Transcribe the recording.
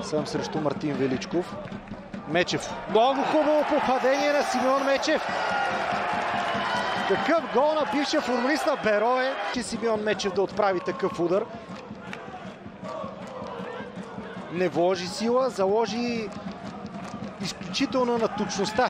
Съм срещу Мартин Величков. Мечев. Много хубаво попадение на Симеон Мечев. Какъв гол на бившия футболист на Берое, че Симеон Мечев да отправи такъв удар. Не вложи сила, заложи изключително на точността.